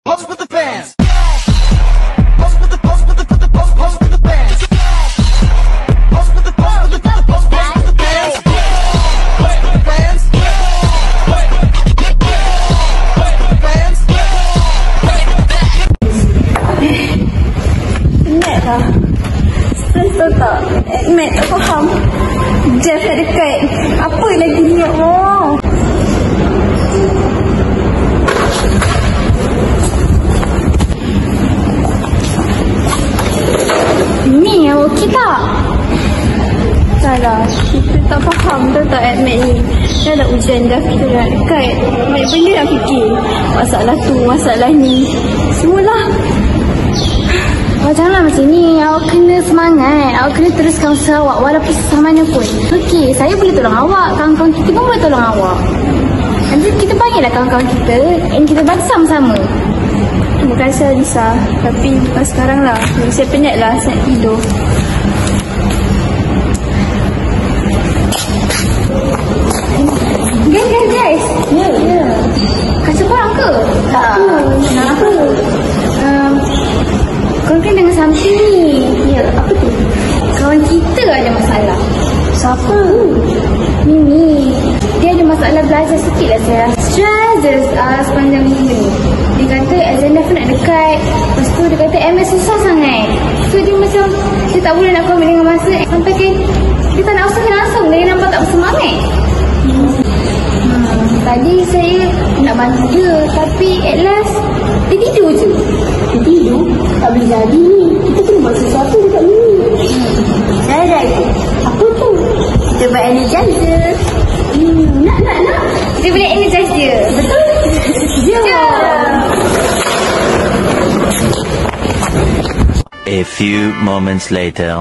Pose with the fans. Pose with the pose with the pose with the fans. Pose with the pose with the pose with the fans. Pose with the fans. Penat lah. Stress tau tak? Admit tak faham. Jeff dah dekat. Apa lagi ni ya Allah? Ni yang okey tak? Salah. Kita tak faham dah tak admit ni. Dah ada ujian dah kita dah dekat. Banyak benda dah fikir. Masalah tu, masalah ni. Semualah. Awak janganlah macam ni. Awak kena semangat. Awak kena teruskan usaha awak walaupun susah mana pun. Okey, saya boleh tolong awak. Kawan-kawan kita pun boleh tolong awak. Nanti kita panggillah kawan-kawan kita dan kita bantu sama-sama. Terima kasih Alisa. Tapi sekarang lah. Saya penat lah. Saya nak tidur. Guys. Ya. Kaca korang ke? Tak. Kenapa? Korang kan dengan something ni. Ya, apa tu? Kawan kita ada masalah. Siapa? Mimi. Dia ada masalah belajar sikit lah saya. Stress je sepanjang minggu ni. Dia kata agenda pun nak dekat. Lepas tu dia kata MS susah sangat. So dia macam dia tak boleh nak komit dengan masa. Sampai kan dia tak nak usaha langsung. Dia nampak tak bersemangat. Tadi saya nak bantu dia. Tapi at last dia tidur je. Dia tidur? Tak boleh jadi ni. Kita kena buat sesuatu dekat ni. Saya dah ikut. Apa tu? Kita buat energizer. Nak. Kita boleh energize dia. Betul? Ya. A few moments later.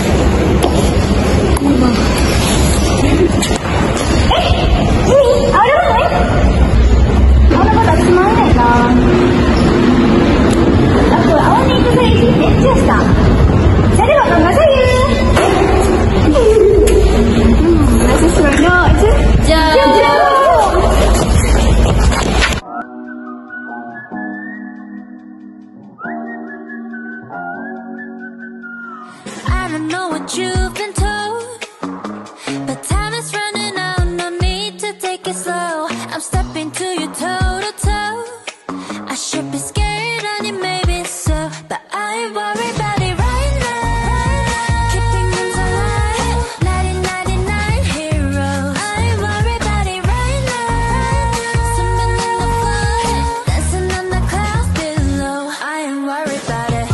I don't know what you've been told, but time is running out, no need to take it slow. I'm stepping to you toe to toe. I should be scared on you, maybe so, but I ain't worried about it right now. Keeping them alive, 1999 heroes. I ain't worried about it right now. Swimming in the flood, dancing on the clouds below. I ain't worried about it.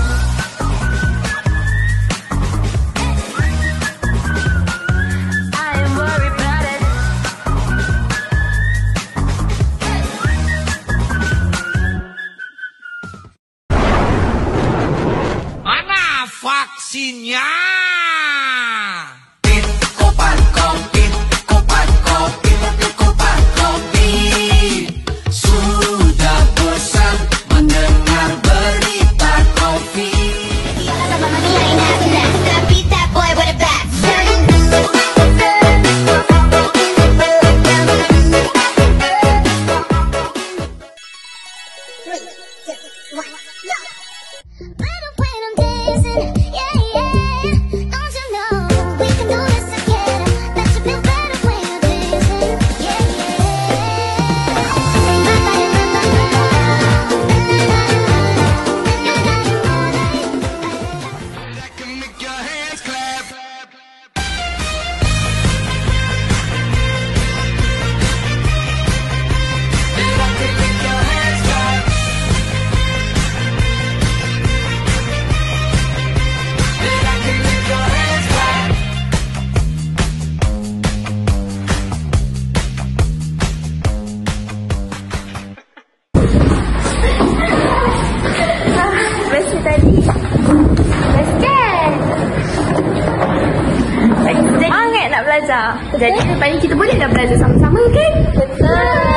Vaksinnya. Sudah bosan mendengar berita COVID. Semangat nak belajar. Jadi depan ni kita boleh dah belajar sama-sama kan? Betul.